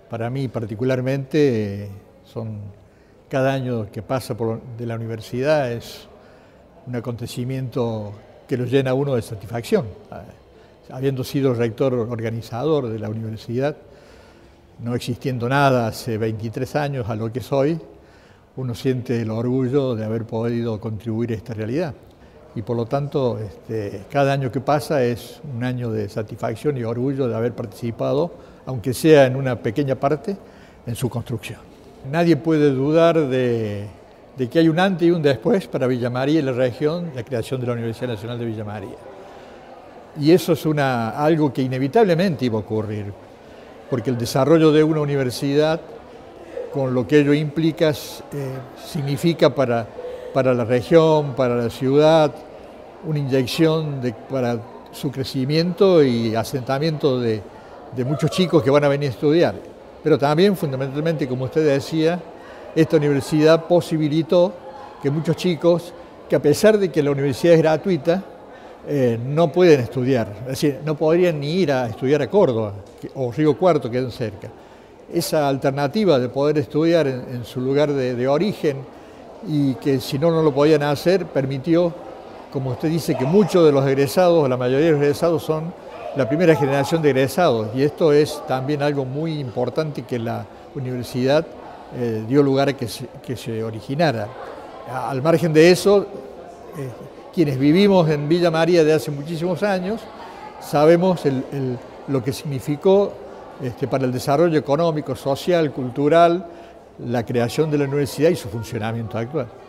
Para mí particularmente, cada año que pasa de la universidad es un acontecimiento que lo llena a uno de satisfacción. Habiendo sido rector organizador de la universidad, no existiendo nada hace 23 años a lo que soy, uno siente el orgullo de haber podido contribuir a esta realidad. Y por lo tanto, cada año que pasa es un año de satisfacción y orgullo de haber participado, aunque sea en una pequeña parte, en su construcción. Nadie puede dudar de que hay un antes y un después para Villa María y la región, la creación de la Universidad Nacional de Villa María. Y eso es algo que inevitablemente iba a ocurrir, porque el desarrollo de una universidad, con lo que ello implica, significa para la región, para la ciudad, una inyección para su crecimiento y asentamiento de muchos chicos que van a venir a estudiar. Pero también, fundamentalmente, como usted decía, esta universidad posibilitó que muchos chicos, que a pesar de que la universidad es gratuita, no pueden estudiar, es decir, no podrían ni ir a estudiar a Córdoba o Río Cuarto, que quedan cerca. Esa alternativa de poder estudiar en su lugar de origen y que si no lo podían hacer, permitió, como usted dice, que muchos de los egresados, la mayoría de los egresados son la primera generación de egresados, y esto es también algo muy importante que la universidad dio lugar a que se originara. Al margen de eso, quienes vivimos en Villa María de hace muchísimos años, sabemos lo que significó para el desarrollo económico, social, cultural, la creación de la universidad y su funcionamiento actual.